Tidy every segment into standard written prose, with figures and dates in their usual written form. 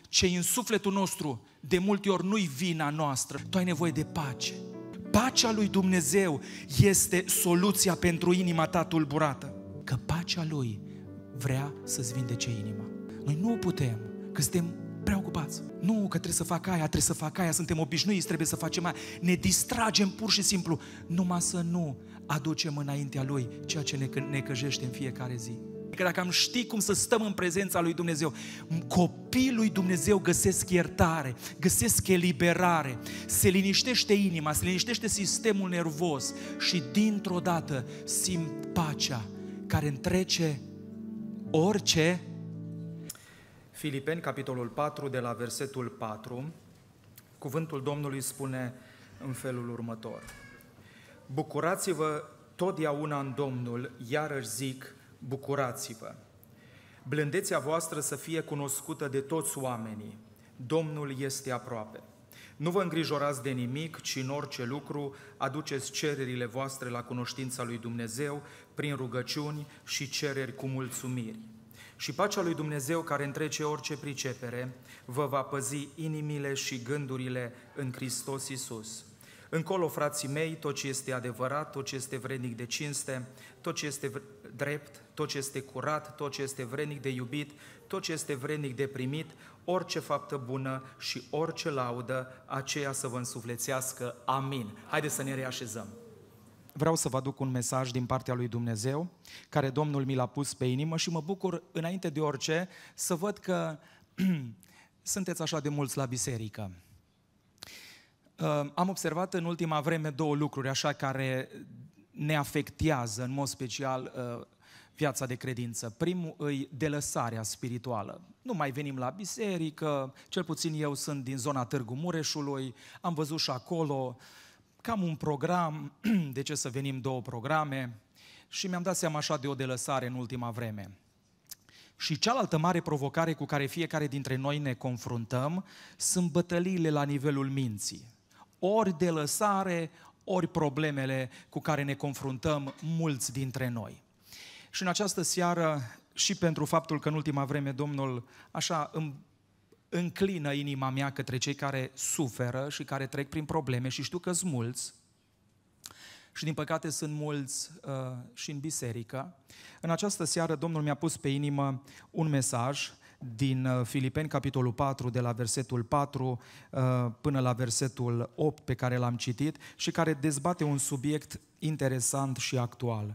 ce în sufletul nostru de multe ori nu-i vina noastră. Tu ai nevoie de pace. Pacea lui Dumnezeu este soluția pentru inima ta tulburată. Că pacea Lui vrea să-ți vindece inima. Noi nu o putem, că suntem preocupați. Nu, că trebuie să fac aia, suntem obișnuiți, trebuie să facem aia. Ne distragem pur și simplu, numai să nu aducem înaintea Lui ceea ce ne necăjește în fiecare zi. Că dacă am ști cum să stăm în prezența lui Dumnezeu, copiii lui Dumnezeu găsesc iertare, găsesc eliberare, se liniștește inima, se liniștește sistemul nervos și dintr-o dată simt pacea care întrece orice. Filipeni, capitolul 4, de la versetul 4, cuvântul Domnului spune în felul următor: bucurați-vă totdeauna în Domnul, iarăși zic, bucurați-vă. Blândețea voastră să fie cunoscută de toți oamenii. Domnul este aproape. Nu vă îngrijorați de nimic, ci în orice lucru aduceți cererile voastre la cunoștința lui Dumnezeu prin rugăciuni și cereri cu mulțumiri. Și pacea lui Dumnezeu, care întrece orice pricepere, vă va păzi inimile și gândurile în Hristos Iisus. Încolo, frații mei, tot ce este adevărat, tot ce este vrednic de cinste, tot ce este drept, tot ce este curat, tot ce este vrednic de iubit, tot ce este vrednic de primit, orice faptă bună și orice laudă, aceea să vă însuflețească. Amin. Haideți să ne reașezăm. Vreau să vă aduc un mesaj din partea lui Dumnezeu, care Domnul mi l-a pus pe inimă și mă bucur, înainte de orice, să văd că sunteți așa de mulți la biserică. Am observat în ultima vreme două lucruri așa care ne afectează în mod special viața de credință. Primul îi delăsarea spirituală. Nu mai venim la biserică, cel puțin eu sunt din zona Târgu Mureșului, am văzut și acolo cam un program, de ce să venim două programe, și mi-am dat seama așa de o delăsare în ultima vreme. Și cealaltă mare provocare cu care fiecare dintre noi ne confruntăm sunt bătăliile la nivelul minții. Ori delăsare, ori problemele cu care ne confruntăm mulți dintre noi. Și în această seară, și pentru faptul că în ultima vreme Domnul așa înclină inima mea către cei care suferă și care trec prin probleme, și știu că sunt mulți, și din păcate sunt mulți și în biserică, în această seară Domnul mi-a pus pe inimă un mesaj din Filipeni, capitolul 4, de la versetul 4 până la versetul 8 pe care l-am citit și care dezbate un subiect interesant și actual.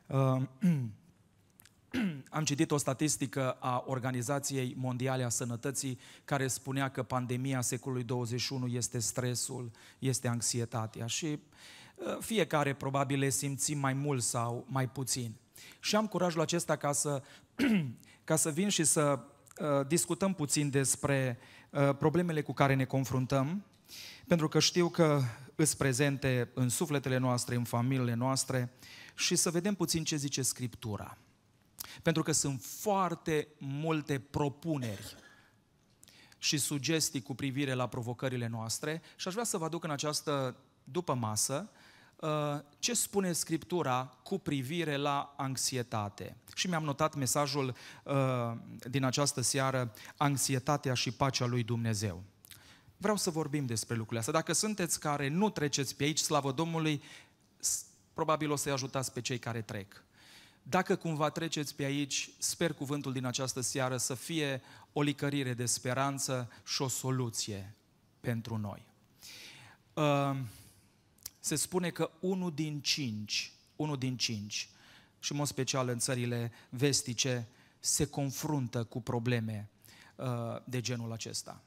Am citit o statistică a Organizației Mondiale a Sănătății care spunea că pandemia secolului 21 este stresul, este anxietatea și fiecare probabil le simțim mai mult sau mai puțin. Și am curajul acesta ca să vin și să discutăm puțin despre problemele cu care ne confruntăm, pentru că știu că îs prezente în sufletele noastre, în familiile noastre, și să vedem puțin ce zice Scriptura. Pentru că sunt foarte multe propuneri și sugestii cu privire la provocările noastre și aș vrea să vă aduc în această dupămasă ce spune Scriptura cu privire la anxietate. Și mi-am notat mesajul din această seară, anxietatea și pacea lui Dumnezeu. Vreau să vorbim despre lucrurile astea. Dacă sunteți care nu treceți pe aici, slavă Domnului, probabil o să-i ajutați pe cei care trec. Dacă cumva treceți pe aici, sper cuvântul din această seară să fie o licărire de speranță și o soluție pentru noi. Se spune că unul din cinci, și în mod special în țările vestice, se confruntă cu probleme de genul acesta.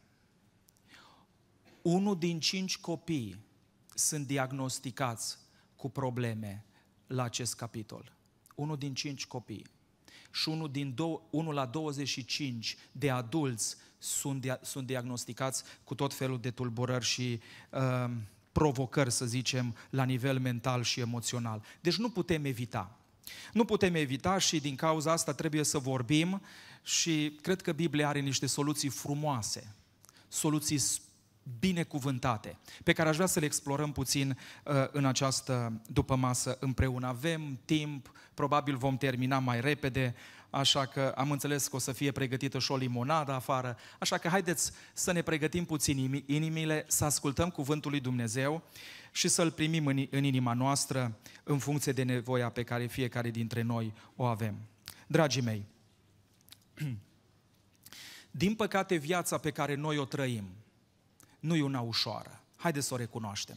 1 din 5 copii sunt diagnosticați cu probleme la acest capitol. 1 din 5 copii. Și 1 la 25 de adulți sunt diagnosticați cu tot felul de tulburări și provocări, să zicem, la nivel mental și emoțional. Deci nu putem evita. Nu putem evita și din cauza asta trebuie să vorbim și cred că Biblia are niște soluții frumoase, soluții binecuvântate, pe care aș vrea să le explorăm puțin în această dupămasă împreună. Avem timp, probabil vom termina mai repede, așa că am înțeles că o să fie pregătită și o limonadă afară, așa că haideți să ne pregătim puțin inimile, să ascultăm cuvântul lui Dumnezeu și să-L primim în inima noastră în funcție de nevoia pe care fiecare dintre noi o avem. Dragii mei, din păcate viața pe care noi o trăim nu e una ușoară. Haideți să o recunoaștem.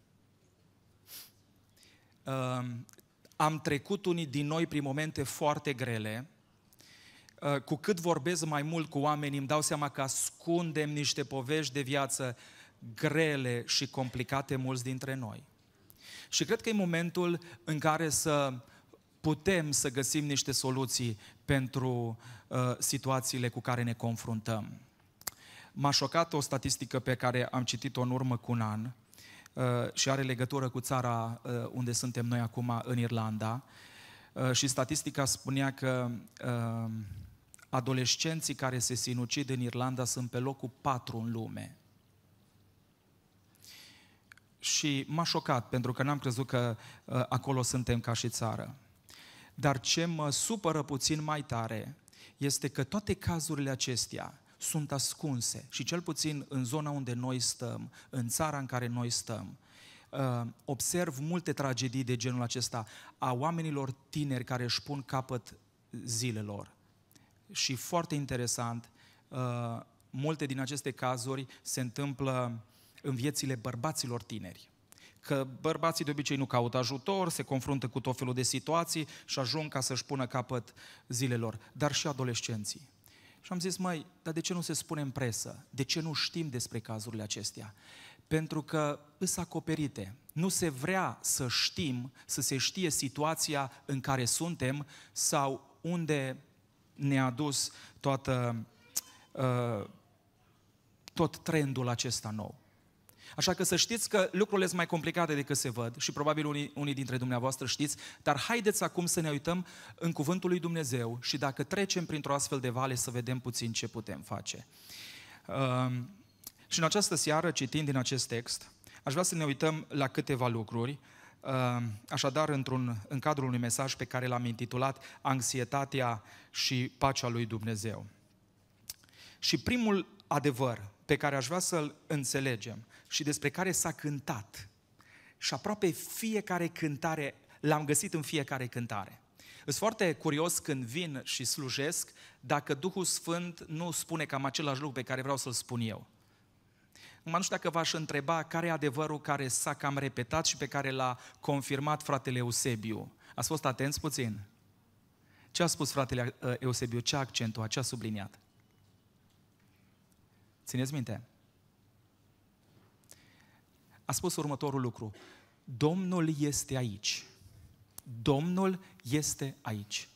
Am trecut unii din noi prin momente foarte grele. Cu cât vorbesc mai mult cu oamenii, îmi dau seama că ascundem niște povești de viață grele și complicate mulți dintre noi. Și cred că e momentul în care să putem să găsim niște soluții pentru situațiile cu care ne confruntăm. M-a șocat o statistică pe care am citit-o în urmă cu un an și are legătură cu țara unde suntem noi acum, în Irlanda. Și statistica spunea că adolescenții care se sinucid în Irlanda sunt pe locul 4 în lume. Și m-a șocat, pentru că n-am crezut că acolo suntem ca și țară. Dar ce mă supără puțin mai tare este că toate cazurile acestea sunt ascunse și cel puțin în zona unde noi stăm, în țara în care noi stăm, observ multe tragedii de genul acesta a oamenilor tineri care își pun capăt zilelor. Și foarte interesant, multe din aceste cazuri se întâmplă în viețile bărbaților tineri. Că bărbații de obicei nu caută ajutor, se confruntă cu tot felul de situații și ajung ca să-și pună capăt zilelor, dar și adolescenții. Și am zis, măi, dar de ce nu se spune în presă? De ce nu știm despre cazurile acestea? Pentru că îs acoperite. Nu se vrea să știm, să se știe situația în care suntem sau unde ne-a dus tot trendul acesta nou. Așa că să știți că lucrurile sunt mai complicate decât se văd și probabil unii dintre dumneavoastră știți, dar haideți acum să ne uităm în cuvântul lui Dumnezeu și dacă trecem printr-o astfel de vale să vedem puțin ce putem face. Și în această seară, citind din acest text, aș vrea să ne uităm la câteva lucruri, așadar în cadrul unui mesaj pe care l-am intitulat Anxietatea și pacea lui Dumnezeu. Și primul adevăr pe care aș vrea să-l înțelegem și despre care s-a cântat și aproape fiecare cântare, l-am găsit în fiecare cântare. Sunt foarte curios când vin și slujesc dacă Duhul Sfânt nu spune cam același lucru pe care vreau să-l spun eu. Nu știu dacă v-aș întreba care e adevărul care s-a cam repetat și pe care l-a confirmat fratele Eusebiu. Ați fost atenți puțin? Ce a spus fratele Eusebiu? Ce a accentuat? Ce a subliniat? Țineți minte? A spus următorul lucru. Domnul este aici. Domnul este aici.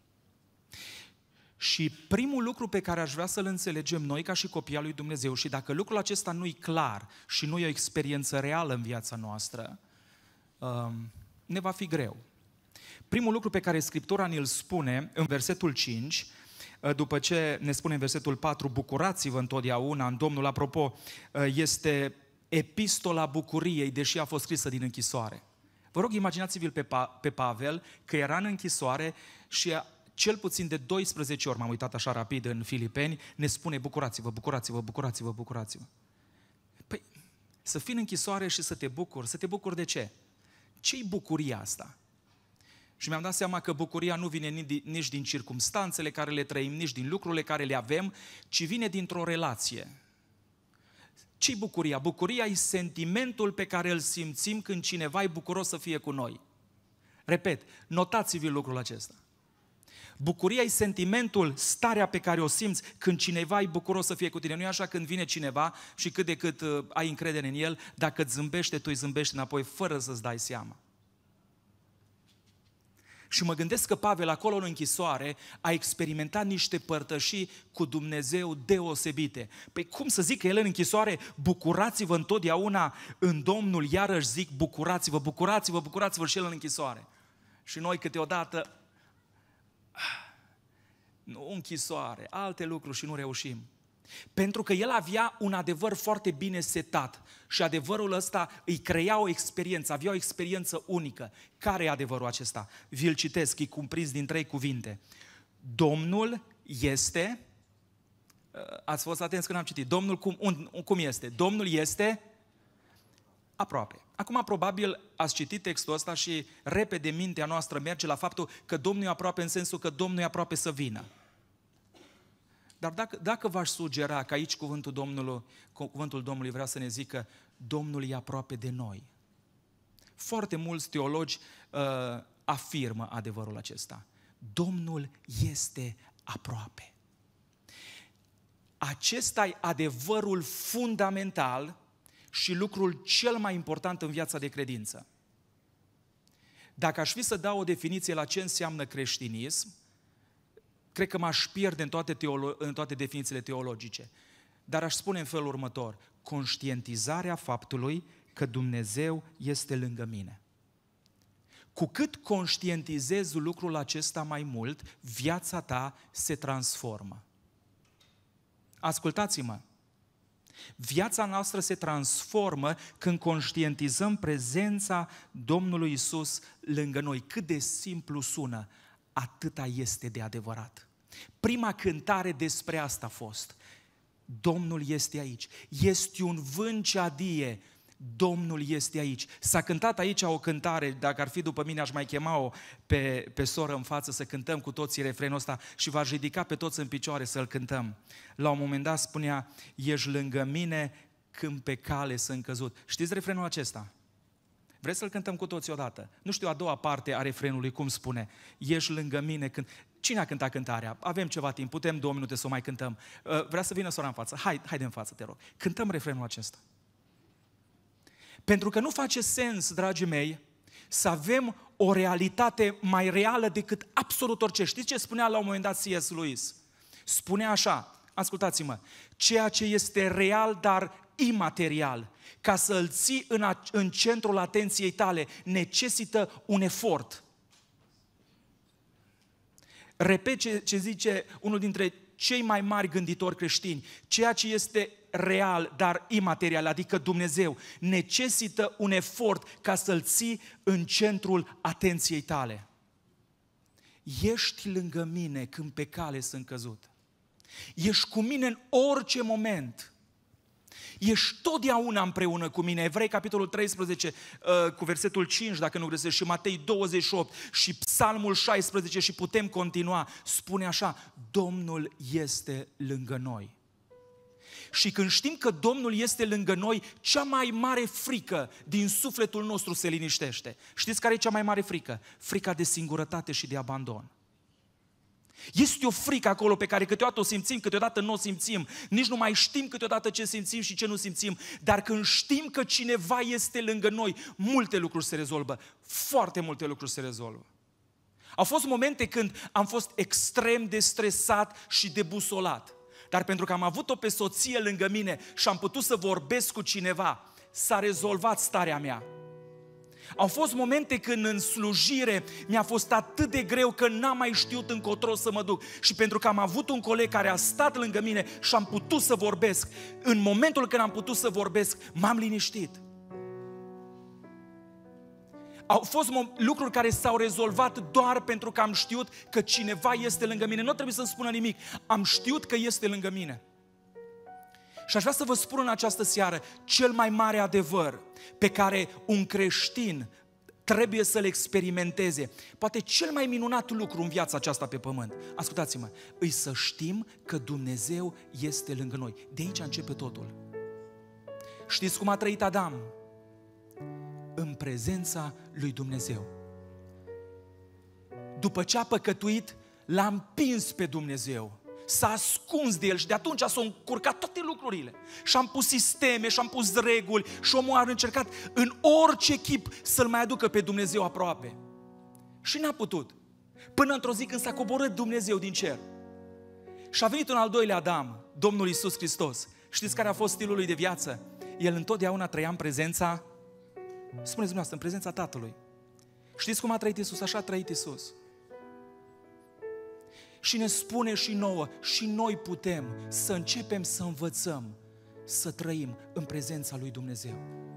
Și primul lucru pe care aș vrea să-l înțelegem noi ca și copii al lui Dumnezeu, și dacă lucrul acesta nu e clar și nu e o experiență reală în viața noastră, ne va fi greu. Primul lucru pe care Scriptura ne-l spune în versetul 5, după ce ne spune în versetul 4, bucurați-vă întotdeauna în Domnul, apropo, este epistola bucuriei, deși a fost scrisă din închisoare. Vă rog, imaginați-vi-l pe Pavel, că era în închisoare și cel puțin de 12 ori, m-am uitat așa rapid în Filipeni, ne spune bucurați-vă, bucurați-vă, bucurați-vă, bucurați-vă. Păi, să fii în închisoare și să te bucuri de ce? Ce-i bucuria asta? Și mi-am dat seama că bucuria nu vine nici din circumstanțele care le trăim, nici din lucrurile care le avem, ci vine dintr-o relație. Ce-i bucuria? Bucuria e sentimentul pe care îl simțim când cineva e bucuros să fie cu noi. Repet, notați-vi lucrul acesta. Bucuria e sentimentul, starea pe care o simți când cineva e bucuros să fie cu tine. Nu e așa când vine cineva și cât de cât ai încredere în el, dacă îți zâmbește, tu îi zâmbești înapoi fără să-ți dai seama. Și mă gândesc că Pavel acolo în închisoare a experimentat niște părtășii cu Dumnezeu deosebite. Păi cum să zic că el în închisoare, bucurați-vă întotdeauna în Domnul, iarăși zic bucurați-vă, bucurați-vă, bucurați-vă și el în închisoare. Și noi câteodată, nu închisoare, alte lucruri și nu reușim. Pentru că el avea un adevăr foarte bine setat și adevărul ăsta îi crea o experiență, avea o experiență unică. Care e adevărul acesta? Vi-l citesc, e cuprins din 3 cuvinte. Domnul este, ați fost atenți când am citit, Domnul cum este? Domnul este aproape. Acum probabil ați citit textul ăsta și repede mintea noastră merge la faptul că Domnul e aproape în sensul că Domnul e aproape să vină. Dar dacă v-aș sugera că aici cuvântul Domnului vrea să ne zică Domnul e aproape de noi. Foarte mulți teologi afirmă adevărul acesta. Domnul este aproape. Acesta e adevărul fundamental și lucrul cel mai important în viața de credință. Dacă aș fi să dau o definiție la ce înseamnă creștinism, cred că m-aș pierde în toate definițiile teologice. Dar aș spune în felul următor: conștientizarea faptului că Dumnezeu este lângă mine. Cu cât conștientizezi lucrul acesta mai mult, viața ta se transformă. Ascultați-mă! Viața noastră se transformă când conștientizăm prezența Domnului Iisus lângă noi. Cât de simplu sună, atâta este de adevărat. Prima cântare despre asta a fost. Domnul este aici. Este un vânt ce adie. Domnul este aici. S-a cântat aici o cântare, dacă ar fi după mine aș mai chema-o pe soră în față să cântăm cu toții refrenul ăsta și v-aș ridica pe toți în picioare să-l cântăm. La un moment dat spunea, ești lângă mine când pe cale sunt căzut. Știți refrenul acesta? Vreți să-l cântăm cu toții odată? Nu știu a doua parte a refrenului cum spune. Ești lângă mine când... Cine a cântat cântarea? Avem ceva timp, putem 2 minute să o mai cântăm. Vrea să vină sora în față. Haide în față, te rog. Cântăm refrenul acesta. Pentru că nu face sens, dragii mei, să avem o realitate mai reală decât absolut orice. Știți ce spunea la un moment dat C.S. Lewis? Spunea așa, ascultați-mă, ceea ce este real, dar imaterial, ca să-l ții în centrul atenției tale, necesită un efort. Repet ce zice unul dintre cei mai mari gânditori creștini, ceea ce este real, dar imaterial, adică Dumnezeu, necesită un efort ca să-l ții în centrul atenției tale. Ești lângă mine când pe cale sunt căzut. Ești cu mine în orice moment. Ești totdeauna împreună cu mine. Evrei, capitolul 13, cu versetul 5, dacă nu greșesc, și Matei 28 și Psalmul 16 și putem continua, spune așa, Domnul este lângă noi. Și când știm că Domnul este lângă noi, cea mai mare frică din sufletul nostru se liniștește. Știți care e cea mai mare frică? Frica de singurătate și de abandon. Este o frică acolo pe care câteodată o simțim, câteodată nu o simțim. Nici nu mai știm câteodată ce simțim și ce nu simțim. Dar când știm că cineva este lângă noi, multe lucruri se rezolvă. Foarte multe lucruri se rezolvă. Au fost momente când am fost extrem de stresat și debusolat. Dar pentru că am avut-o pe soție lângă mine și am putut să vorbesc cu cineva, s-a rezolvat starea mea. Au fost momente când în slujire mi-a fost atât de greu că n-am mai știut încotro să mă duc. Și pentru că am avut un coleg care a stat lângă mine și am putut să vorbesc, în momentul când am putut să vorbesc, m-am liniștit. Au fost lucruri care s-au rezolvat doar pentru că am știut că cineva este lângă mine. Nu trebuie să-mi spună nimic. Am știut că este lângă mine. Și aș vrea să vă spun în această seară cel mai mare adevăr pe care un creștin trebuie să-l experimenteze. Poate cel mai minunat lucru în viața aceasta pe pământ. Ascultați-mă, îi să știm că Dumnezeu este lângă noi. De aici începe totul. Știți cum a trăit Adam? În prezența lui Dumnezeu. După ce a păcătuit, l-a împins pe Dumnezeu. S-a ascuns de el și de atunci s-au încurcat toate lucrurile. Și-am pus sisteme, și-am pus reguli și omul a încercat în orice chip să-L mai aducă pe Dumnezeu aproape. Și n-a putut. Până într-o zi când s-a coborât Dumnezeu din cer. Și a venit un al doilea Adam, Domnul Iisus Hristos. Știți care a fost stilul lui de viață? El întotdeauna trăia în prezența, spuneți dumneavoastră, în prezența Tatălui. Știți cum a trăit Iisus? Așa a trăit Iisus. Și ne spune și nouă, și noi putem să începem să învățăm, să trăim în prezența lui Dumnezeu.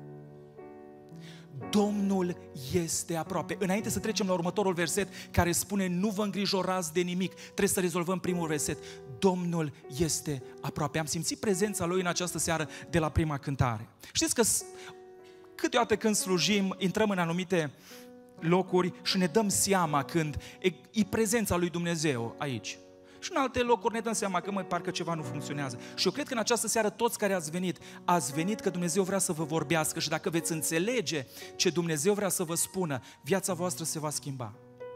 Domnul este aproape. Înainte să trecem la următorul verset care spune nu vă îngrijorați de nimic, trebuie să rezolvăm primul verset. Domnul este aproape. Am simțit prezența Lui în această seară de la prima cântare. Știți că câteodată când slujim, intrăm în anumite locuri și ne dăm seama când e prezența lui Dumnezeu aici. Și în alte locuri ne dăm seama că parcă ceva nu funcționează. Și eu cred că în această seară toți care ați venit că Dumnezeu vrea să vă vorbească și dacă veți înțelege ce Dumnezeu vrea să vă spună, viața voastră se va schimba.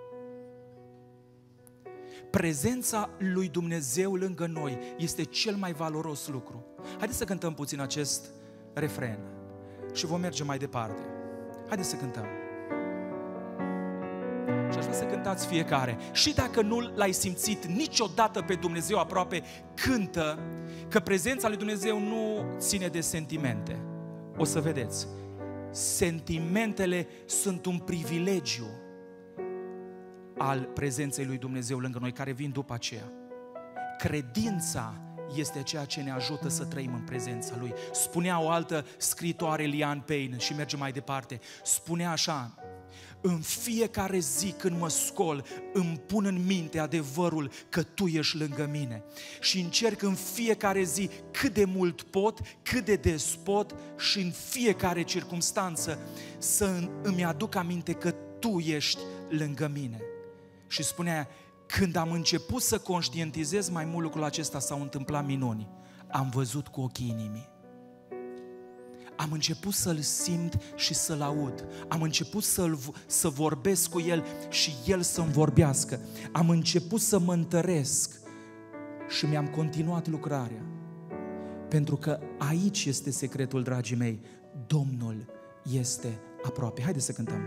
Prezența lui Dumnezeu lângă noi este cel mai valoros lucru. Haideți să cântăm puțin acest refren și vom merge mai departe. Haideți să cântăm. Și aș vrea să cântați fiecare. Și dacă nu l-ai simțit niciodată pe Dumnezeu aproape, cântă că prezența lui Dumnezeu nu ține de sentimente. O să vedeți. Sentimentele sunt un privilegiu al prezenței lui Dumnezeu lângă noi, care vin după aceea. Credința este ceea ce ne ajută să trăim în prezența Lui. Spunea o altă scriitoare, Liane Payne, și merge mai departe. Spunea așa: în fiecare zi când mă scol, îmi pun în minte adevărul că Tu ești lângă mine. Și încerc în fiecare zi cât de mult pot, cât de des pot și în fiecare circumstanță să îmi aduc aminte că Tu ești lângă mine. Și spunea, când am început să conștientizez mai mult lucrul acesta, s-au întâmplat minuni. Am văzut cu ochii inimii. Am început să-L simt și să-L aud. Am început să vorbesc cu El și El să-mi vorbească. Am început să mă întăresc și mi-am continuat lucrarea. Pentru că aici este secretul, dragii mei. Domnul este aproape. Haideți să cântăm.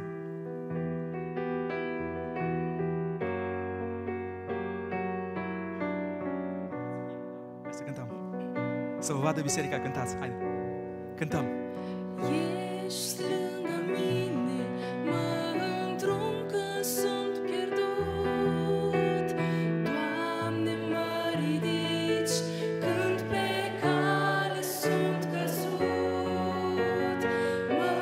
Hai să cântăm. Să vă vadă biserica, cântați. Haide. Cântăm. Ești lângă mine, mă îndrum când sunt pierdut. Doamne, mă ridici când pe cale sunt căzut. Mă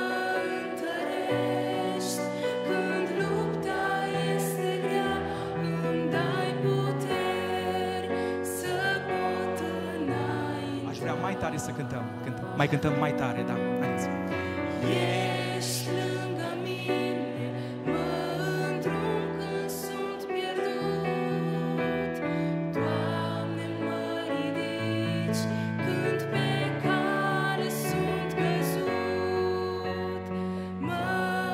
întărești când lupta este grea. Îmi dai puteri să pot înainte. Aș vrea mai tare să cântăm. Mai cântăm mai tare, da. Haideți. Ești lângă mine, mă îndrum când sunt pierdut. Doamne, mă ridici când pe cale sunt căzut. Mă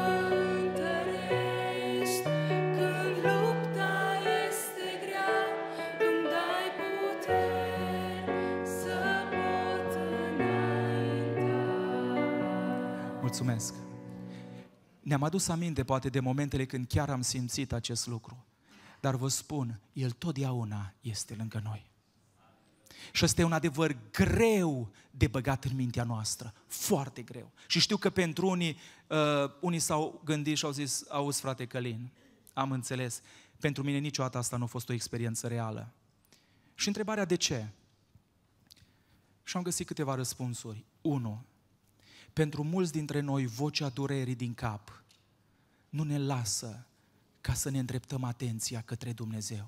întărești când lupta este grea. Îmi dai puteri să pot înainta. Mulțumesc. Ne-am adus aminte poate de momentele când chiar am simțit acest lucru. Dar vă spun, El totdeauna este lângă noi. Și ăsta e un adevăr greu de băgat în mintea noastră. Foarte greu. Și știu că pentru unii s-au gândit și au zis, auzi frate Călin, am înțeles. Pentru mine niciodată asta nu a fost o experiență reală. Și întrebarea de ce? Și am găsit câteva răspunsuri. 1. Pentru mulți dintre noi, vocea durerii din cap nu ne lasă ca să ne îndreptăm atenția către Dumnezeu.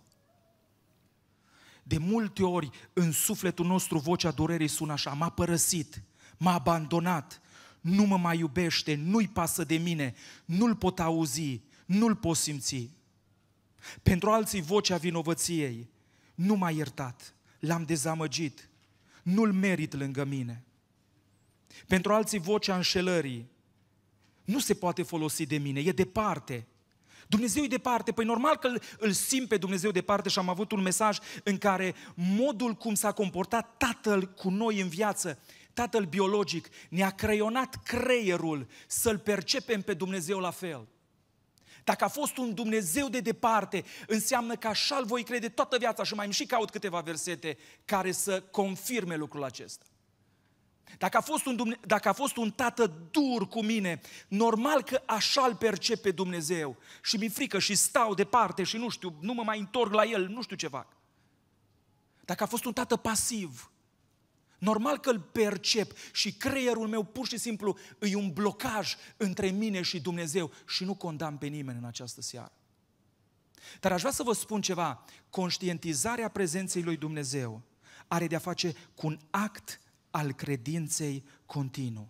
De multe ori, în sufletul nostru, vocea durerii sună așa: m-a părăsit, m-a abandonat, nu mă mai iubește, nu-i pasă de mine, nu-L pot auzi, nu-L pot simți. Pentru alții, vocea vinovăției: nu m-a iertat, l-am dezamăgit, nu-L merit lângă mine. Pentru alții, vocea înșelării: nu se poate folosi de mine, e departe. Dumnezeu e departe. Păi normal că îl simt pe Dumnezeu departe. Și am avut un mesaj în care modul cum s-a comportat Tatăl cu noi în viață, Tatăl biologic, ne-a creionat creierul să-L percepem pe Dumnezeu la fel. Dacă a fost un Dumnezeu de departe, înseamnă că așa-L voi crede toată viața. Și mai îmi și caut câteva versete care să confirme lucrul acesta. Dacă a fost un tată dur cu mine, normal că așa îl percep pe Dumnezeu. Și mi-e frică și stau departe și nu știu, nu mă mai întorc la el, nu știu ce fac. Dacă a fost un tată pasiv, normal că îl percep și creierul meu pur și simplu e un blocaj între mine și Dumnezeu și nu condamn pe nimeni în această seară. Dar aș vrea să vă spun ceva, conștientizarea prezenței lui Dumnezeu are de-a face cu un act al credinței continuu.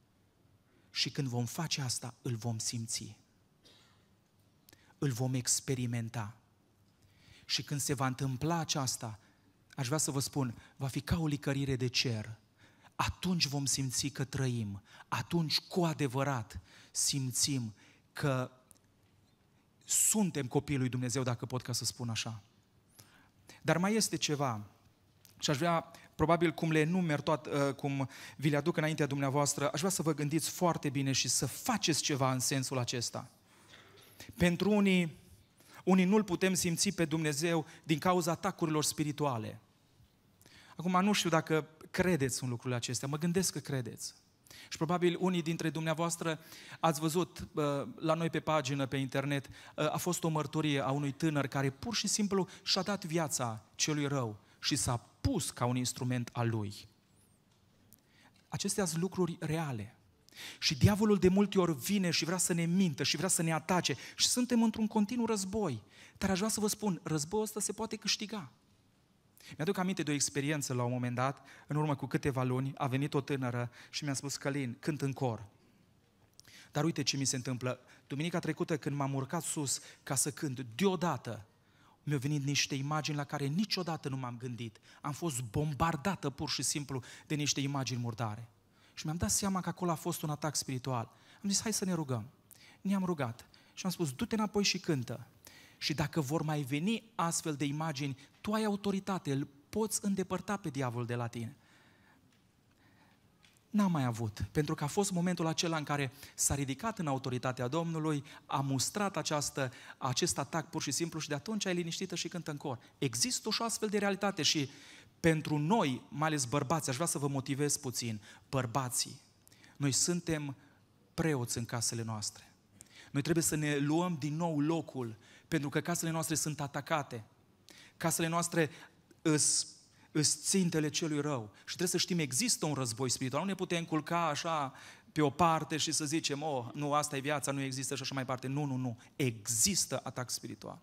Și când vom face asta, îl vom simți. Îl vom experimenta. Și când se va întâmpla aceasta, aș vrea să vă spun, va fi ca o licărire de cer. Atunci vom simți că trăim. Atunci, cu adevărat, simțim că suntem copiii lui Dumnezeu, dacă pot ca să spun așa. Dar mai este ceva. Și aș vrea, probabil cum le enumer cum vi le aduc înaintea dumneavoastră, aș vrea să vă gândiți foarte bine și să faceți ceva în sensul acesta. Pentru unii nu-L putem simți pe Dumnezeu din cauza atacurilor spirituale. Acum nu știu dacă credeți în lucrurile acestea, mă gândesc că credeți. Și probabil unii dintre dumneavoastră ați văzut la noi pe pagină, pe internet, a fost o mărturie a unui tânăr care pur și simplu și-a dat viața celui rău și s-a pus ca un instrument al lui. Acestea sunt lucruri reale. Și diavolul de multe ori vine și vrea să ne mintă și vrea să ne atace și suntem într-un continuu război. Dar aș vrea să vă spun, războiul ăsta se poate câștiga. Mi-aduc aminte de o experiență la un moment dat, în urmă cu câteva luni, a venit o tânără și mi-a spus: Călin, cânt în cor. Dar uite ce mi se întâmplă. Duminica trecută, când m-am urcat sus ca să cânt, deodată mi-au venit niște imagini la care niciodată nu m-am gândit. Am fost bombardată pur și simplu de niște imagini murdare. Și mi-am dat seama că acolo a fost un atac spiritual. Am zis, hai să ne rugăm. Ne-am rugat și am spus, du-te înapoi și cântă. Și dacă vor mai veni astfel de imagini, tu ai autoritate, îl poți îndepărta pe diavolul de la tine. N-am mai avut, pentru că a fost momentul acela în care s-a ridicat în autoritatea Domnului, a mustrat acest atac pur și simplu și de atunci ai liniștită și cântă în cor. Există și o astfel de realitate și pentru noi, mai ales bărbați, aș vrea să vă motivez puțin, bărbații, noi suntem preoți în casele noastre. Noi trebuie să ne luăm din nou locul, pentru că casele noastre sunt atacate. Casele noastre îs țintele celui rău. Și trebuie să știm, există un război spiritual. Nu ne putem culca așa pe o parte și să zicem, nu, asta e viața, nu există și așa mai departe. Nu. Există atac spiritual.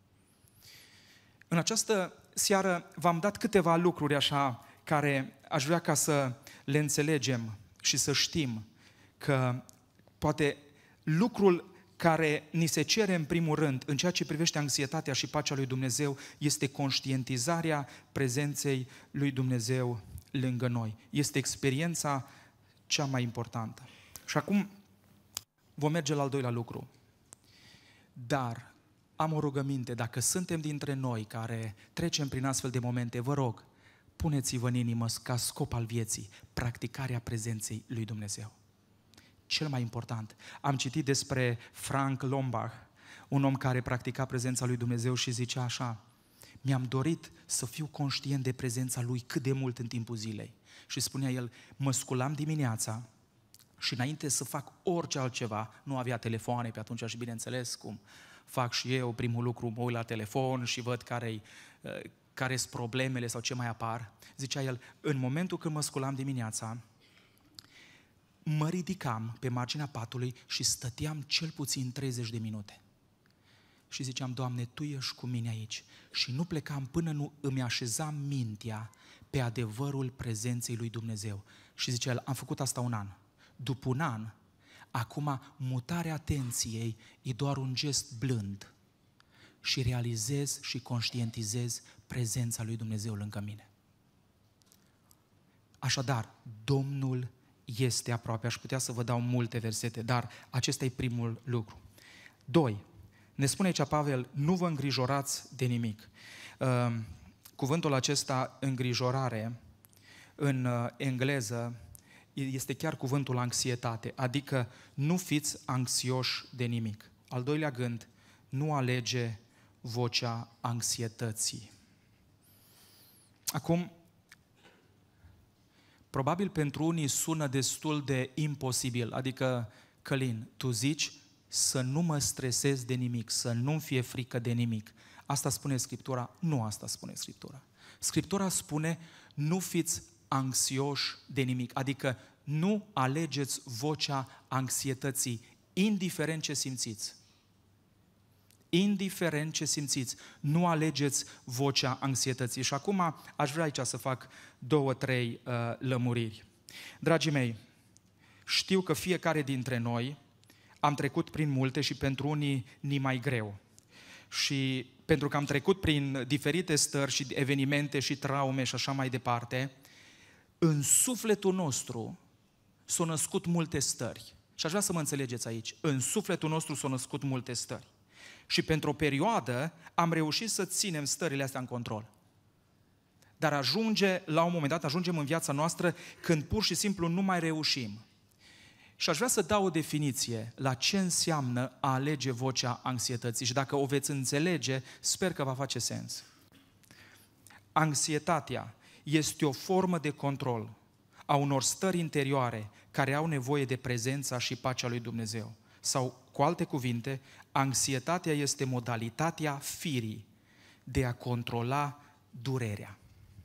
În această seară v-am dat câteva lucruri așa care aș vrea ca să le înțelegem și să știm că poate lucrul care ni se cere în primul rând în ceea ce privește anxietatea și pacea lui Dumnezeu este conștientizarea prezenței lui Dumnezeu lângă noi. Este experiența cea mai importantă. Și acum vom merge la al doilea lucru. Dar am o rugăminte, dacă suntem dintre noi care trecem prin astfel de momente, vă rog, puneți-vă în inimă ca scop al vieții practicarea prezenței lui Dumnezeu. Cel mai important. Am citit despre Frank Lombard, un om care practica prezența lui Dumnezeu și zicea așa: mi-am dorit să fiu conștient de prezența lui cât de mult în timpul zilei. Și spunea el, mă sculam dimineața și înainte să fac orice altceva, nu avea telefoane pe atunci și bineînțeles cum fac și eu, primul lucru mă uit la telefon și văd care sunt problemele sau ce mai apar. Zicea el, în momentul când mă sculam dimineața, mă ridicam pe marginea patului și stăteam cel puțin 30 de minute. Și ziceam, Doamne, Tu ești cu mine aici. Și nu plecam până nu îmi așezam mintea pe adevărul prezenței lui Dumnezeu. Și zicea el, am făcut asta un an. După un an, acum mutarea atenției e doar un gest blând. Și realizez și conștientizez prezența lui Dumnezeu lângă mine. Așadar, Domnul este aproape. Aș putea să vă dau multe versete, dar acesta e primul lucru. 2. Ne spune aici Pavel, nu vă îngrijorați de nimic. Cuvântul acesta, îngrijorare, în engleză, este chiar cuvântul anxietate, adică nu fiți anxioși de nimic. Al doilea gând, nu alege vocea anxietății. Acum, Probabil pentru unii sună destul de imposibil, adică, Călin, tu zici să nu mă stresez de nimic, să nu-mi fie frică de nimic. Asta spune Scriptura? Nu asta spune Scriptura. Scriptura spune, nu fiți anxioși de nimic, adică nu alegeți vocea anxietății, indiferent ce simțiți. Indiferent ce simțiți, nu alegeți vocea anxietății. Și acum aș vrea aici să fac 2-3 lămuriri. Dragii mei, știu că fiecare dintre noi am trecut prin multe și pentru unii ni mai greu. Și pentru că am trecut prin diferite stări și evenimente și traume și așa mai departe, în sufletul nostru s-au născut multe stări. Și aș vrea să mă înțelegeți aici. În sufletul nostru s-au născut multe stări. Și pentru o perioadă am reușit să ținem stările astea în control. Dar la un moment dat, ajungem în viața noastră când pur și simplu nu mai reușim. Și aș vrea să dau o definiție la ce înseamnă a alege vocea anxietății. Și dacă o veți înțelege, sper că va face sens. Anxietatea este o formă de control a unor stări interioare care au nevoie de prezența și pacea lui Dumnezeu. Sau, cu alte cuvinte, anxietatea este modalitatea firii de a controla durerea.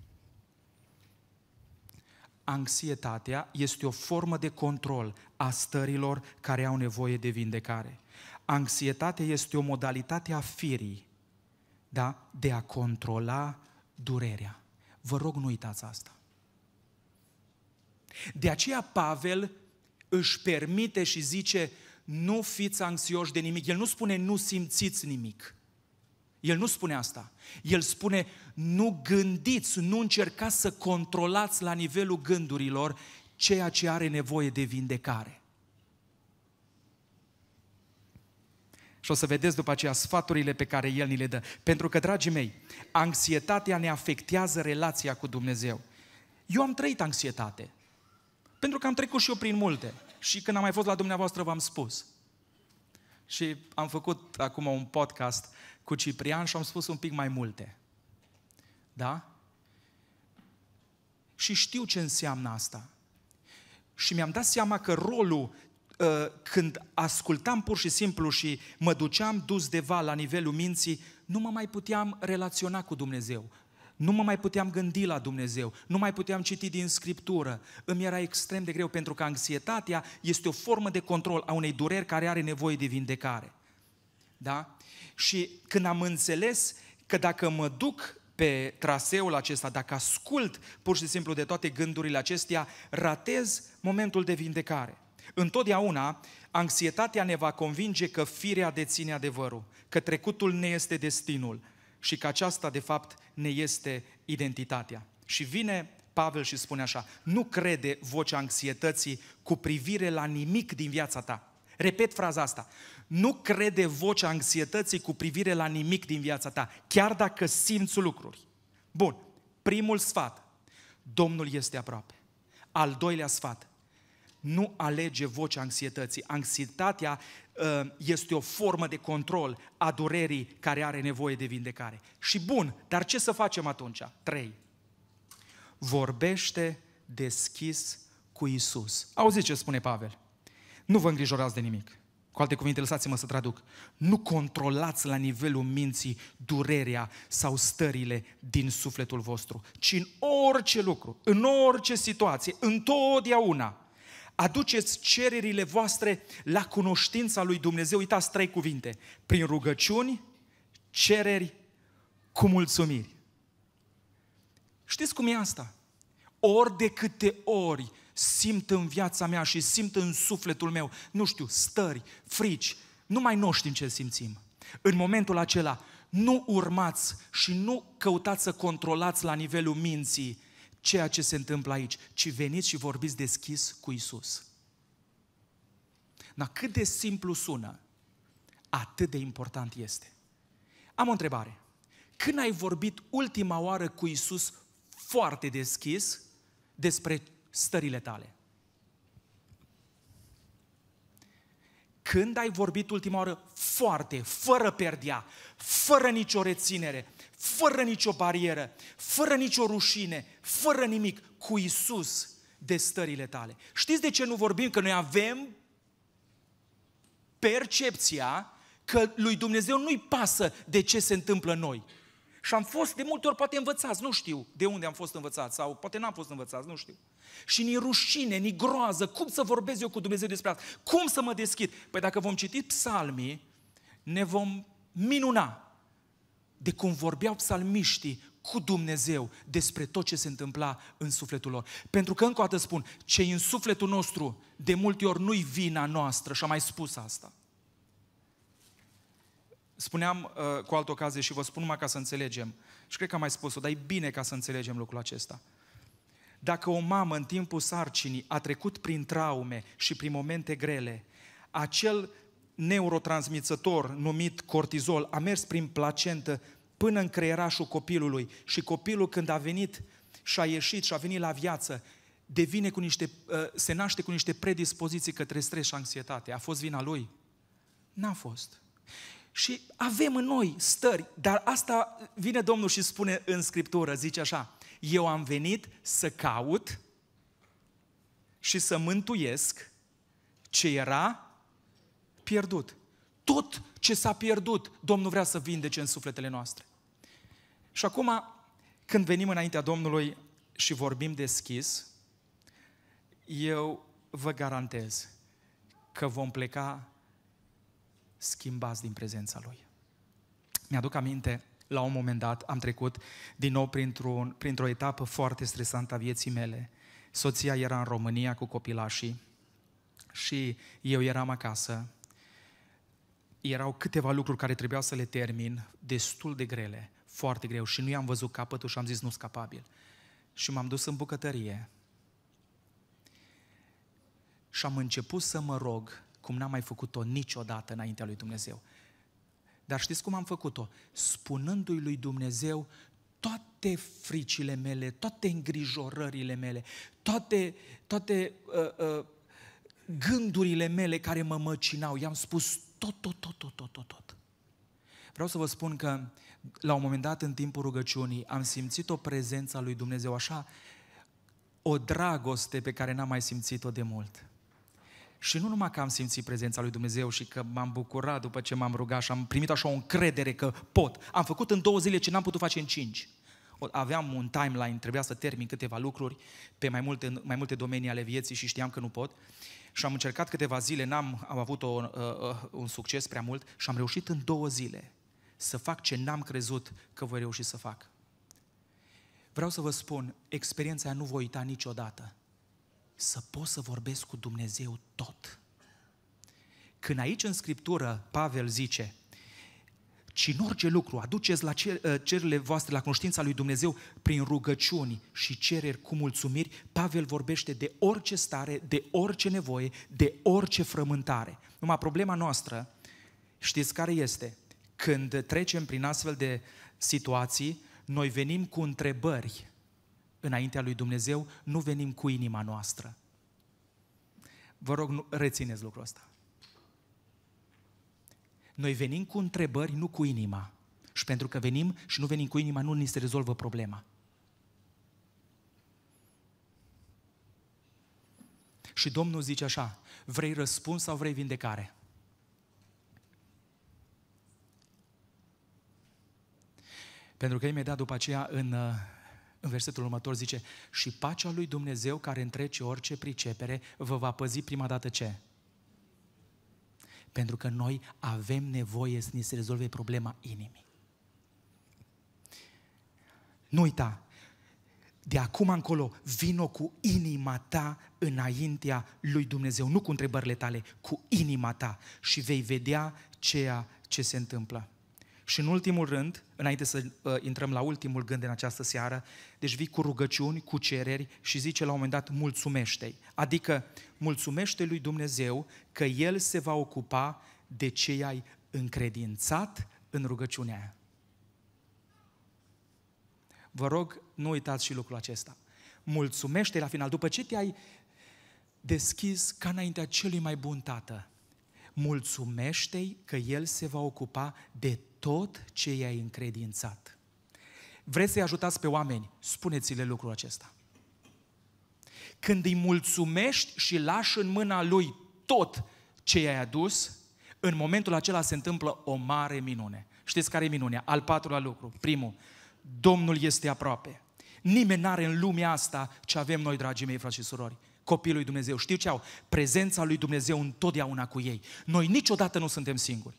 Anxietatea este o formă de control a stărilor care au nevoie de vindecare. Anxietatea este o modalitate a firii, da? De a controla durerea. Vă rog, nu uitați asta. De aceea Pavel își permite și zice, nu fiți anxioși de nimic. El nu spune, nu simțiți nimic. El nu spune asta. El spune, nu gândiți, nu încercați să controlați la nivelul gândurilor ceea ce are nevoie de vindecare. Și o să vedeți după aceea sfaturile pe care El ni le dă. Pentru că, dragii mei, anxietatea ne afectează relația cu Dumnezeu. Eu am trăit anxietate. Pentru că am trecut și eu prin multe. Și când am mai fost la dumneavoastră v-am spus. Și am făcut acum un podcast cu Ciprian și am spus un pic mai multe. Da? Și știu ce înseamnă asta. Și mi-am dat seama că rolul, când ascultam pur și simplu și mă duceam dus de val la nivelul minții, nu mă mai puteam relaționa cu Dumnezeu. Nu mă mai puteam gândi la Dumnezeu, nu mai puteam citi din Scriptură. Îmi era extrem de greu, pentru că anxietatea este o formă de control a unei dureri care are nevoie de vindecare. Da? Și când am înțeles că dacă mă duc pe traseul acesta, dacă ascult pur și simplu de toate gândurile acestea, ratez momentul de vindecare. Întotdeauna, anxietatea ne va convinge că firea deține adevărul, că trecutul ne este destinul și că aceasta, de fapt, ne este identitatea. Și vine Pavel și spune așa, nu crede vocea anxietății cu privire la nimic din viața ta. Repet fraza asta, nu crede vocea anxietății cu privire la nimic din viața ta, chiar dacă simți lucruri. Bun, primul sfat, Domnul este aproape. Al doilea sfat, nu alege vocea anxietății. Anxietatea este o formă de control a durerii care are nevoie de vindecare. Și bun, dar ce să facem atunci? 3. Vorbește deschis cu Iisus. Auziți ce spune Pavel? Nu vă îngrijorați de nimic. Cu alte cuvinte, lăsați-mă să traduc. Nu controlați la nivelul minții durerea sau stările din sufletul vostru, ci în orice lucru, în orice situație, întotdeauna, aduceți cererile voastre la cunoștința lui Dumnezeu. Uitați 3 cuvinte. Prin rugăciuni, cereri, cu mulțumiri. Știți cum e asta? Ori de câte ori simt în viața mea și simt în sufletul meu, nu știu, stări, frici, nu mai știm ce simțim. În momentul acela, nu urmați și nu căutați să controlați la nivelul minții ceea ce se întâmplă aici, ci veniți și vorbiți deschis cu Iisus. Dar cât de simplu sună, atât de important este. Am o întrebare. Când ai vorbit ultima oară cu Iisus foarte deschis despre stările tale? Când ai vorbit ultima oară foarte, fără perdea, fără nicio reținere, fără nicio barieră, fără nicio rușine, fără nimic, cu Iisus, de stările tale. Știți de ce nu vorbim? Că noi avem percepția că lui Dumnezeu nu-i pasă de ce se întâmplă în noi. Și am fost de multe ori poate învățați, nu știu de unde am fost învățați sau poate n-am fost învățați, nu știu. Și ni rușine, ni groază, cum să vorbesc eu cu Dumnezeu despre asta? Cum să mă deschid? Păi dacă vom citi psalmii, ne vom minuna de cum vorbeau psalmiștii cu Dumnezeu despre tot ce se întâmpla în sufletul lor. Pentru că, încă o dată spun, ce în sufletul nostru, de multe ori nu-i vina noastră, și am mai spus asta. Spuneam cu altă ocazie și vă spun numai ca să înțelegem, și cred că am mai spus-o, dar e bine ca să înțelegem lucrul acesta. Dacă o mamă în timpul sarcinii a trecut prin traume și prin momente grele, acel neurotransmițător numit cortizol a mers prin placentă până în creierașul copilului și copilul când a venit și a ieșit și a venit la viață, se naște cu niște predispoziții către stres și anxietate. A fost vina lui? N-a fost. Și avem în noi stări, dar asta vine Domnul și spune în Scriptură, zice așa: eu am venit să caut și să mântuiesc ce era pierdut. Tot ce s-a pierdut, Domnul vrea să vindece în sufletele noastre. Și acum, când venim înaintea Domnului și vorbim deschis, eu vă garantez că vom pleca schimbați din prezența Lui. Mi-aduc aminte, la un moment dat, am trecut din nou printr-o etapă foarte stresantă a vieții mele. Soția era în România cu copilașii și eu eram acasă. Erau câteva lucruri care trebuiau să le termin, destul de grele, foarte greu, și nu i-am văzut capătul și am zis nu-s capabil. Și m-am dus în bucătărie și am început să mă rog cum n-am mai făcut-o niciodată înaintea lui Dumnezeu. Dar știți cum am făcut-o? Spunându-i lui Dumnezeu toate fricile mele, toate îngrijorările mele, toate gândurile mele care mă măcinau. I-am spus tot. Vreau să vă spun că la un moment dat în timpul rugăciunii am simțit o prezență a lui Dumnezeu, așa, o dragoste pe care n-am mai simțit-o de mult. Și nu numai că am simțit prezența lui Dumnezeu și că m-am bucurat după ce m-am rugat și am primit așa o încredere că pot. Am făcut în 2 zile ce n-am putut face în 5. Aveam un timeline, trebuia să termin câteva lucruri pe mai multe domenii ale vieții și știam că nu pot. Și am încercat câteva zile, am avut un succes prea mult și am reușit în 2 zile să fac ce n-am crezut că voi reuși să fac. Vreau să vă spun, experiența aia nu voi uita niciodată. Să pot să vorbesc cu Dumnezeu tot. Când aici în Scriptură Pavel zice: ci în orice lucru aduceți la cererile voastre la cunoștința lui Dumnezeu prin rugăciuni și cereri cu mulțumiri, Pavel vorbește de orice stare, de orice nevoie, de orice frământare. Numai problema noastră, știți care este? Când trecem prin astfel de situații, noi venim cu întrebări înaintea lui Dumnezeu, nu venim cu inima noastră. Vă rog, rețineți lucrul ăsta. Noi venim cu întrebări, nu cu inima. Și pentru că venim și nu venim cu inima, nu ni se rezolvă problema. Și Domnul zice așa: vrei răspuns sau vrei vindecare? Pentru că imediat după aceea în versetul următor zice: și pacea lui Dumnezeu care întrece orice pricepere vă va păzi prima dată ce? Pentru că noi avem nevoie să ni se rezolve problema inimii. Nu uita, de acum încolo vino cu inima ta înaintea lui Dumnezeu, nu cu întrebările tale, cu inima ta, și vei vedea ceea ce se întâmplă. Și în ultimul rând, înainte să intrăm la ultimul gând în această seară, deci vii cu rugăciuni, cu cereri și zice la un moment dat: mulțumește-i. Adică mulțumește lui Dumnezeu că El se va ocupa de ce i-ai încredințat în rugăciunea aia. Vă rog, nu uitați și lucrul acesta. Mulțumește la final, după ce te-ai deschis ca înaintea celui mai bun Tată, mulțumește-i că El se va ocupa de tot ce i-ai încredințat. Vreți să-i ajutați pe oameni? Spuneți-le lucrul acesta. Când îi mulțumești și lași în mâna Lui tot ce i-ai adus, în momentul acela se întâmplă o mare minune. Știți care e minunea? Al patrulea lucru. Primul, Domnul este aproape. Nimeni n-are în lumea asta ce avem noi, dragii mei, frați și surori. Copiii lui Dumnezeu. Știu ce au? Prezența lui Dumnezeu întotdeauna cu ei. Noi niciodată nu suntem singuri.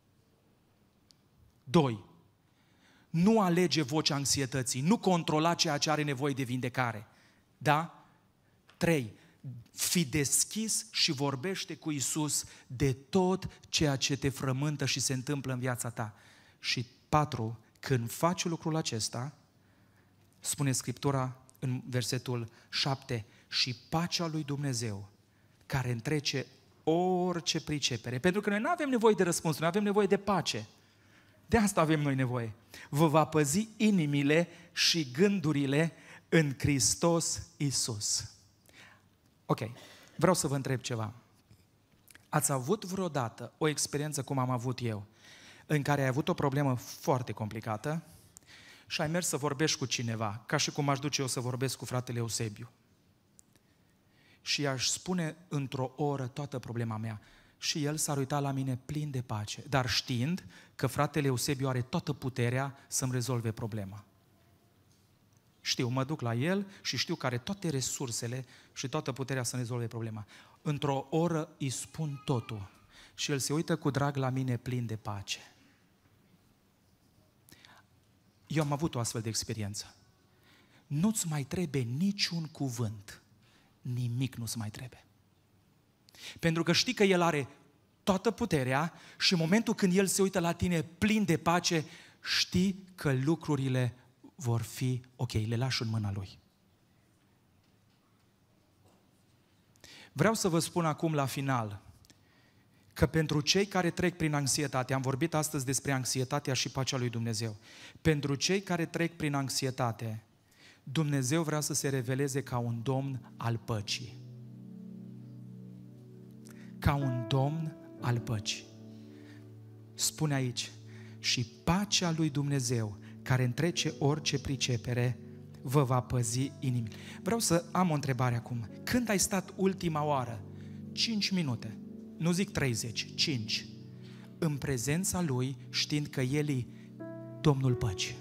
2. Nu alege vocea anxietății. Nu controla ceea ce are nevoie de vindecare. Da? 3. Fii deschis și vorbește cu Iisus de tot ceea ce te frământă și se întâmplă în viața ta. Și 4. Când faci lucrul acesta, spune Scriptura în versetul 7, și pacea lui Dumnezeu, care întrece orice pricepere, pentru că noi nu avem nevoie de răspuns, noi avem nevoie de pace. De asta avem noi nevoie. Vă va păzi inimile și gândurile în Hristos Iisus. Ok, vreau să vă întreb ceva. Ați avut vreodată o experiență cum am avut eu, în care ai avut o problemă foarte complicată și ai mers să vorbești cu cineva, ca și cum aș duce eu să vorbesc cu fratele Eusebiu. Și i-aș spune într-o oră toată problema mea. Și el s-ar uita la mine plin de pace, dar știind că fratele Eusebiu are toată puterea să-mi rezolve problema. Știu, mă duc la el și știu că are toate resursele și toată puterea să-mi rezolve problema. Într-o oră îi spun totul și el se uită cu drag la mine plin de pace. Eu am avut o astfel de experiență. Nu-ți mai trebuie niciun cuvânt. Nimic nu-ți mai trebuie. Pentru că știi că El are toată puterea și în momentul când El se uită la tine plin de pace, știi că lucrurile vor fi ok, le lași în mâna Lui. Vreau să vă spun acum la final că pentru cei care trec prin anxietate, am vorbit astăzi despre anxietatea și pacea lui Dumnezeu, pentru cei care trec prin anxietate, Dumnezeu vrea să se reveleze ca un Domn al păcii. Ca un Domn al păcii. Spune aici, și pacea lui Dumnezeu, care întrece orice pricepere, vă va păzi inimile. Vreau să am o întrebare acum. Când ai stat ultima oară, 5 minute, nu zic 30, 5, în prezența Lui, știind că El e Domnul păcii?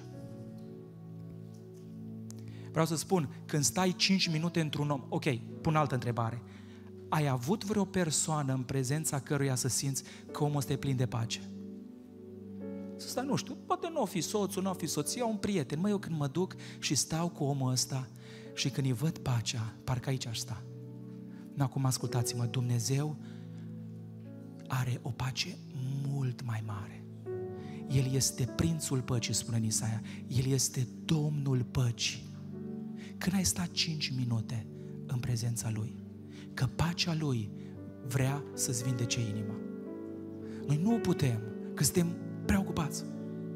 Vreau să spun, când stai 5 minute într-un om, ok, pun altă întrebare. Ai avut vreo persoană în prezența căruia să simți că omul ăsta e plin de pace? Să stai, nu știu, poate nu o fi soțul, nu o fi soția, un prieten. Măi, eu când mă duc și stau cu omul ăsta și când îi văd pacea, parcă aici aș sta. Acum ascultați-mă, Dumnezeu are o pace mult mai mare. El este prințul păcii, spune în Isaia. El este Domnul păcii. Când ai stat 5 minute în prezența Lui, că pacea Lui vrea să-ți vindece inima. Noi nu o putem, că suntem preocupați.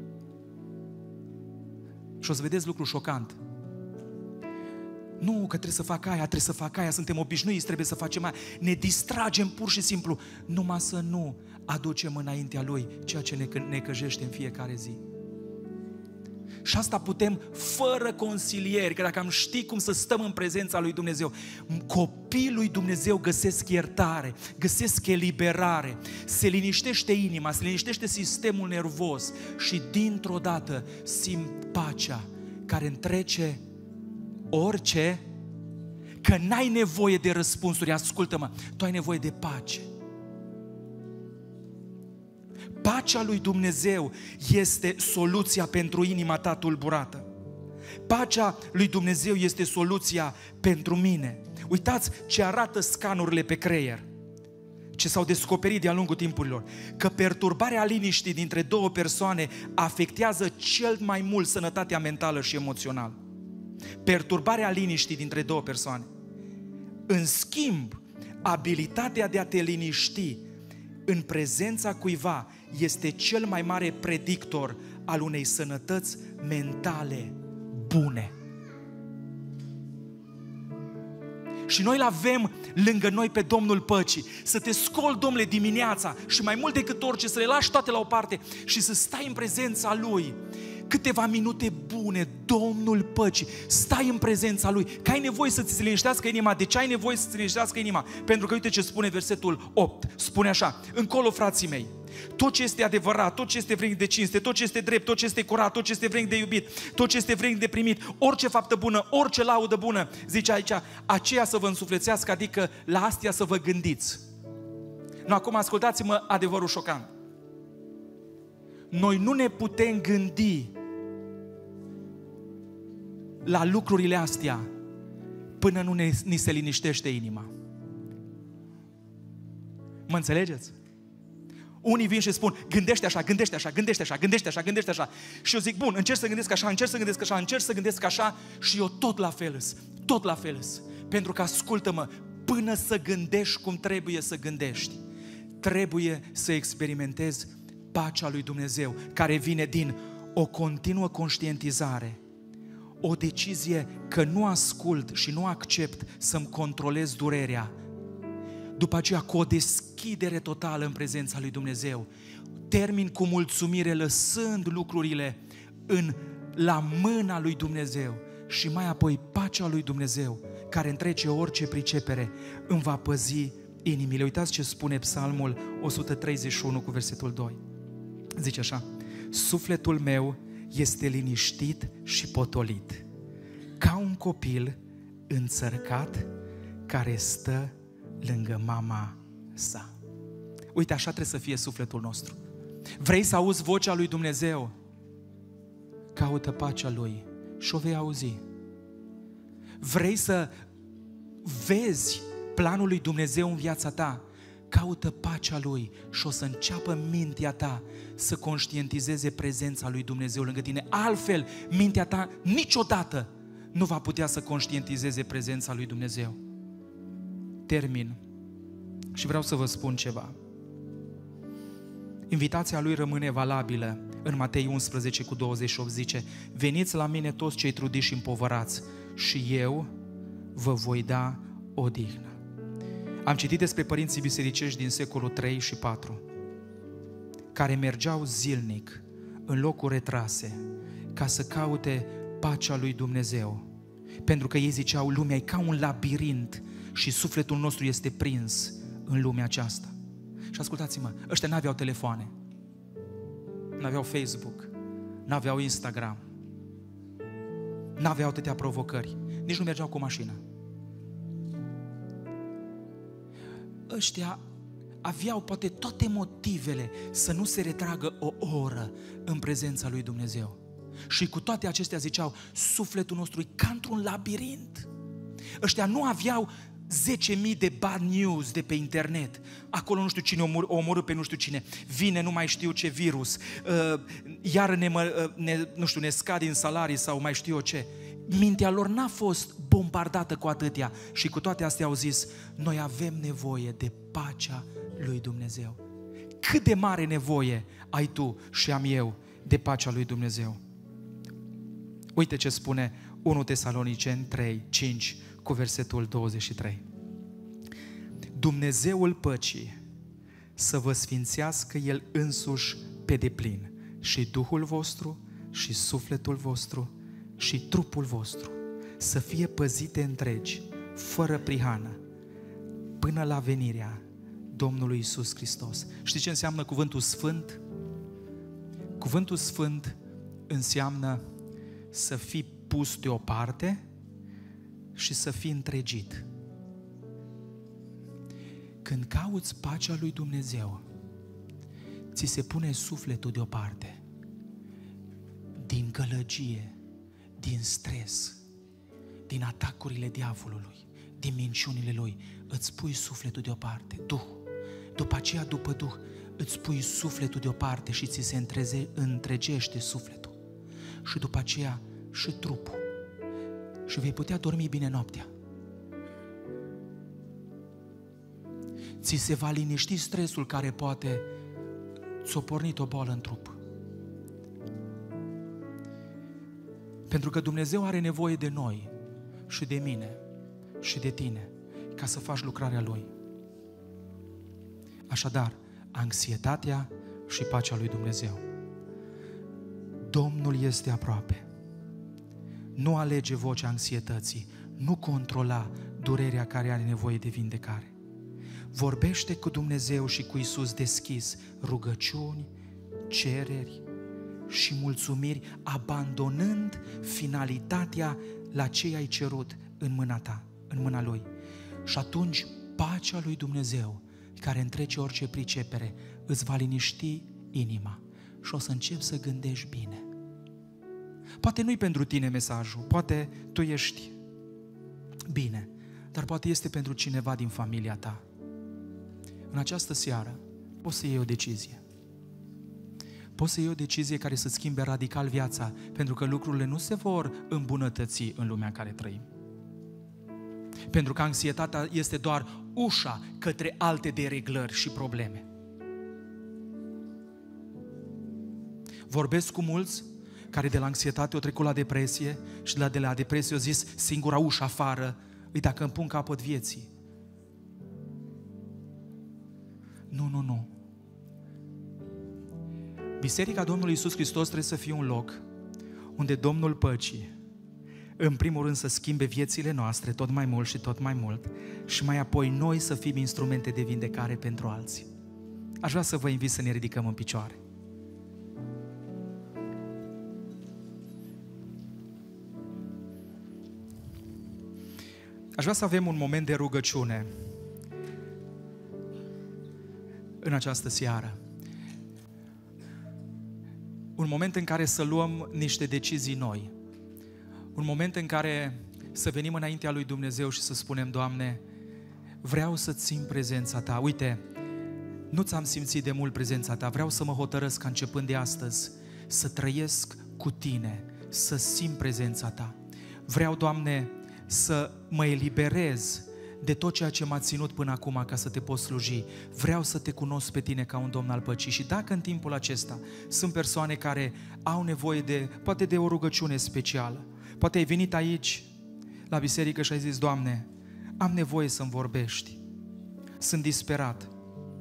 Și o să vedeți lucru șocant. Nu, că trebuie să fac aia, suntem obișnuiți, trebuie să facem aia. Ne distragem pur și simplu, numai să nu aducem înaintea Lui ceea ce ne necăjește în fiecare zi. Și asta putem fără consilieri, că dacă am ști cum să stăm în prezența lui Dumnezeu, copiii lui Dumnezeu găsesc iertare, găsesc eliberare, se liniștește inima, se liniștește sistemul nervos și dintr-o dată simt pacea care întrece orice, că n-ai nevoie de răspunsuri, ascultă-mă, tu ai nevoie de pace. Pacea lui Dumnezeu este soluția pentru inima ta tulburată. Pacea lui Dumnezeu este soluția pentru mine. Uitați ce arată scanurile pe creier, ce s-au descoperit de-a lungul timpurilor, că perturbarea liniștii dintre două persoane afectează cel mai mult sănătatea mentală și emoțională. Perturbarea liniștii dintre două persoane. În schimb, abilitatea de a te liniști în prezența cuiva este cel mai mare predictor al unei sănătăți mentale bune. Și noi l-avem lângă noi pe Domnul păcii. Să te scoli, Domnule, dimineața și mai mult decât orice să le lași toate la o parte și să stai în prezența Lui. câteva minute bune, Domnul păcii, stai în prezența Lui, că ai nevoie să ți liniștească inima. De ce ai nevoie să ți liniștească inima? Pentru că uite ce spune versetul 8, spune așa: încolo, frații mei, tot ce este adevărat, tot ce este vrednic de cinste, tot ce este drept, tot ce este curat, tot ce este vrednic de iubit, tot ce este vrednic de primit, orice faptă bună, orice laudă bună, zice aici, aceea să vă însuflețească, adică la astea să vă gândiți. Nu, acum ascultați-mă adevărul șocant. Noi nu ne putem gândi la lucrurile astea până nu ni se liniștește inima. Mă înțelegeți? Unii vin și spun, gândește așa, gândește așa, gândește așa, gândește așa, gândește așa. Și eu zic, bun, încerc să gândesc așa, încerc să gândesc așa, încerc să gândesc așa și eu tot la fel îs, tot la fel îs. Pentru că, ascultă-mă, până să gândești cum trebuie să gândești, trebuie să experimentezi pacea lui Dumnezeu, care vine din o continuă conștientizare, o decizie că nu ascult și nu accept să-mi controlez durerea. După aceea, cu o deschidere totală în prezența lui Dumnezeu, termin cu mulțumire, lăsând lucrurile la mâna lui Dumnezeu și mai apoi pacea lui Dumnezeu, care întrece orice pricepere, îmi va păzi inimile. Uitați ce spune Psalmul 131 cu versetul 2. Zice așa: sufletul meu este liniștit și potolit, ca un copil înțărcat care stă lângă mama sa. Uite, așa trebuie să fie sufletul nostru. Vrei să auzi vocea lui Dumnezeu? Caută pacea Lui și o vei auzi. Vrei să vezi planul lui Dumnezeu în viața ta? Caută pacea Lui și o să înceapă mintea ta să conștientizeze prezența lui Dumnezeu lângă tine. Altfel, mintea ta niciodată nu va putea să conștientizeze prezența lui Dumnezeu. Termin și vreau să vă spun ceva. Invitația Lui rămâne valabilă. În Matei 11 cu 28 zice: veniți la mine toți cei trudiți și împovărați și eu vă voi da odihnă. Am citit despre părinții bisericești din secolul 3 și 4 care mergeau zilnic în locuri retrase ca să caute pacea lui Dumnezeu. Pentru că ei ziceau, lumea e ca un labirint și sufletul nostru este prins în lumea aceasta. Și ascultați-mă, ăștia n-aveau telefoane, n-aveau Facebook, n-aveau Instagram, n-aveau atâtea provocări, nici nu mergeau cu mașina. Ăștia aveau poate toate motivele să nu se retragă o oră în prezența lui Dumnezeu. Și cu toate acestea ziceau, sufletul nostru e ca într-un labirint. Ăștia nu aveau 10.000 de bad news de pe internet. Acolo nu știu cine omorâ pe nu știu cine. Vine nu mai știu ce virus. Iar ne scad din salarii sau mai știu eu ce. Mintea lor n-a fost bombardată cu atâtea. Și cu toate astea au zis, noi avem nevoie de pacea lui Dumnezeu. Cât de mare nevoie ai tu și am eu de pacea lui Dumnezeu. Uite ce spune 1 Tesaloniceni 3:5 cu versetul 23. Dumnezeul păcii să vă sfințească El însuși pe deplin și Duhul vostru și sufletul vostru și trupul vostru să fie păzite întregi, fără prihană, până la venirea Domnului Iisus Hristos. Știți ce înseamnă cuvântul Sfânt? Cuvântul Sfânt înseamnă să fii pus deoparte și să fii întregit. Când cauți pacea lui Dumnezeu, ți se pune sufletul deoparte din gălăgie, din stres, din atacurile diavolului, din minciunile lui. Îți pui sufletul deoparte, Duh. După aceea, după Duh, îți pui sufletul deoparte și ți se întregește sufletul. Și după aceea și trupul. Și vei putea dormi bine noaptea. Ți se va liniști stresul care poate ți-o pornit o boală în trup. Pentru că Dumnezeu are nevoie de noi și de mine și de tine ca să faci lucrarea Lui. Așadar, anxietatea și pacea lui Dumnezeu. Domnul este aproape. Nu alege vocea anxietății, nu controla durerea care are nevoie de vindecare. Vorbește cu Dumnezeu și cu Iisus deschis, rugăciuni, cereri și mulțumiri, abandonând finalitatea la ce ai cerut în mâna ta, în mâna Lui. Și atunci pacea lui Dumnezeu, care întrece orice pricepere, îți va liniști inima și o să începi să gândești bine. Poate nu-i pentru tine mesajul, poate tu ești bine, dar poate este pentru cineva din familia ta. În această seară poți să iei o decizie. Poți să iei o decizie care să schimbe radical viața, pentru că lucrurile nu se vor îmbunătăți în lumea în care trăim. Pentru că anxietatea este doar ușa către alte dereglări și probleme. Vorbesc cu mulți care de la anxietate au trecut la depresie și de la depresie au zis singura ușă afară e dacă îmi pun capăt vieții. Nu. Biserica Domnului Iisus Hristos trebuie să fie un loc unde Domnul Păcii, în primul rând, să schimbe viețile noastre tot mai mult și tot mai mult și mai apoi noi să fim instrumente de vindecare pentru alții. Aș vrea să vă invit să ne ridicăm în picioare. Aș vrea să avem un moment de rugăciune în această seară. Un moment în care să luăm niște decizii noi. Un moment în care să venim înaintea lui Dumnezeu și să spunem: Doamne, vreau să-ți simt prezența Ta. Uite, nu ți-am simțit de mult prezența Ta. Vreau să mă hotărăsc ca începând de astăzi să trăiesc cu Tine, să simt prezența Ta. Vreau, Doamne, să mă eliberez de tot ceea ce m-a ținut până acum ca să Te pot sluji. Vreau să Te cunosc pe Tine ca un Domn al păcii. Și dacă în timpul acesta sunt persoane care au nevoie de, poate de o rugăciune specială, poate ai venit aici la biserică și ai zis: Doamne, am nevoie să-mi vorbești, sunt disperat.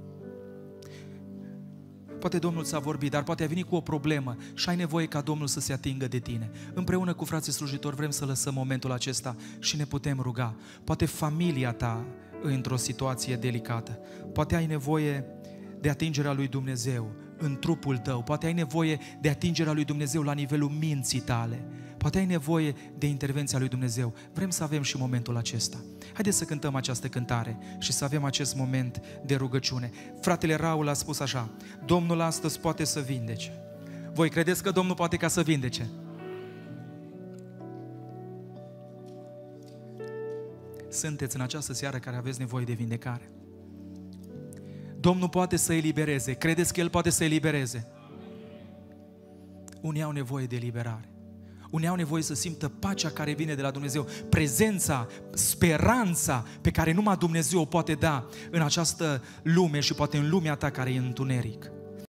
Poate Domnul ți-a vorbit, dar poate ai venit cu o problemă și ai nevoie ca Domnul să se atingă de tine. Împreună cu frații slujitori vrem să lăsăm momentul acesta și ne putem ruga. Poate familia ta e într-o situație delicată. Poate ai nevoie de atingerea lui Dumnezeu în trupul tău. Poate ai nevoie de atingerea lui Dumnezeu la nivelul minții tale. Poate ai nevoie de intervenția lui Dumnezeu. Vrem să avem și momentul acesta. Haideți să cântăm această cântare și să avem acest moment de rugăciune. Fratele Raul a spus așa: Domnul astăzi poate să vindece. Voi credeți că Domnul poate ca să vindece? Sunteți în această seară care aveți nevoie de vindecare. Domnul poate să elibereze. Credeți că El poate să elibereze? Unii au nevoie de eliberare. Unii au nevoie să simtă pacea care vine de la Dumnezeu, prezența, speranța pe care numai Dumnezeu o poate da în această lume și poate în lumea ta care e în întuneric.